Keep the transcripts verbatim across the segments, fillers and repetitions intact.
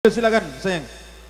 Silakan sayang.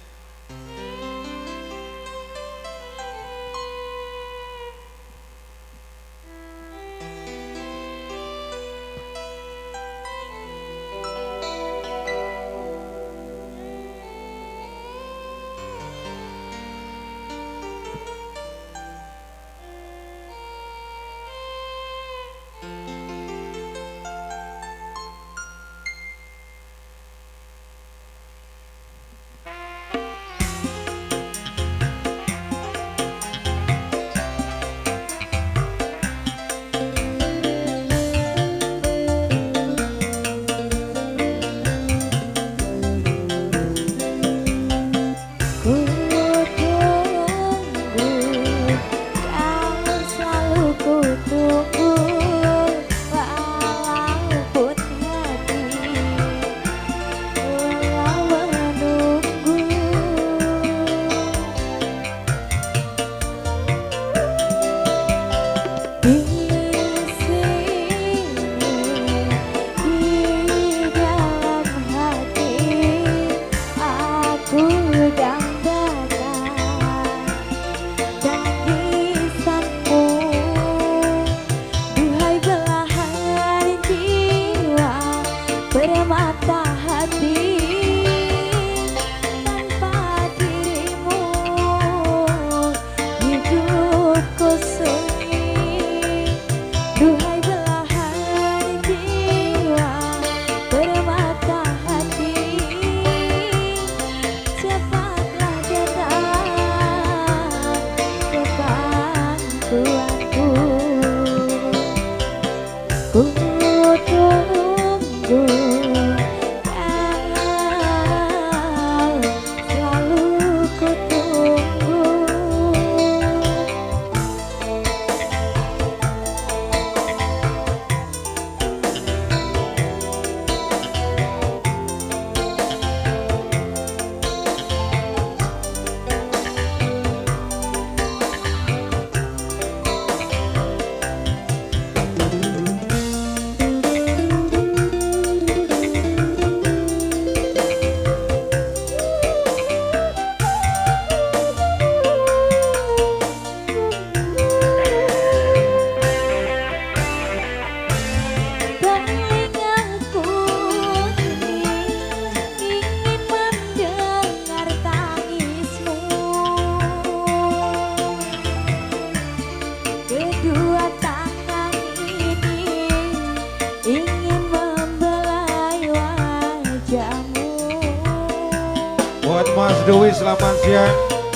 Buat Mas Dewi selamat siang.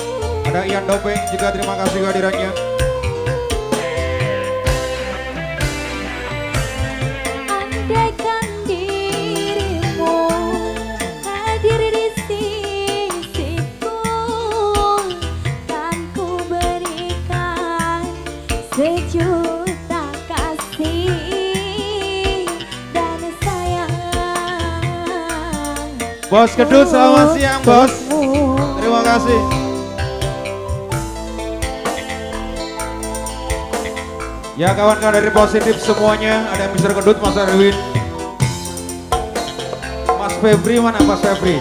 Ada Ian Dopeng juga terima kasih kehadirannya. Andaikan dirimu hadir di sisiku, kan ku berikan sejuta kasih dan sayang. Bos Kedut selamat siang bos. Terima kasih. Ya kawan-kawan dari Positif semuanya, ada mister Kedut, Mas Erwin, Mas Febri, mana Mas Febri?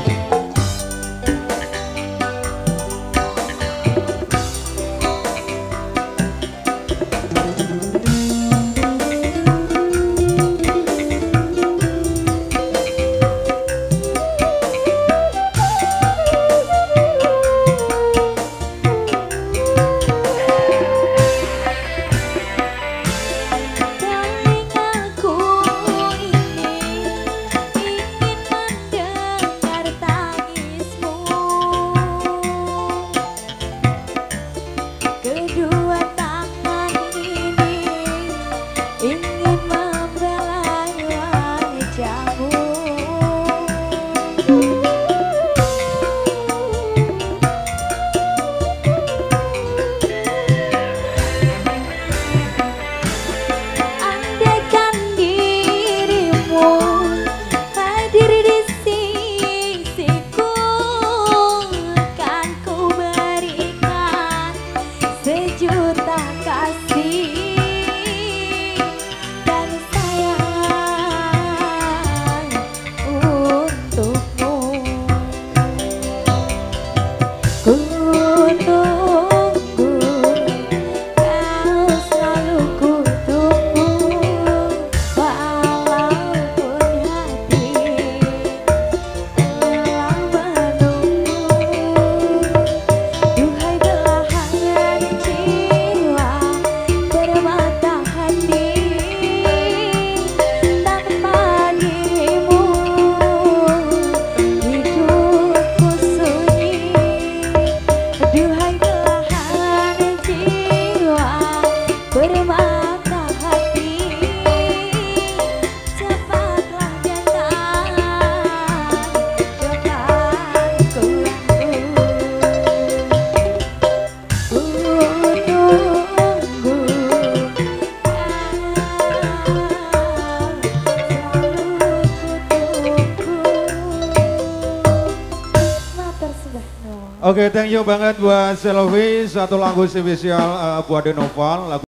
matur sudah nuwun. Oke, thank you banget buat Selvi, satu lagu spesial uh, buat The Noval. Lagu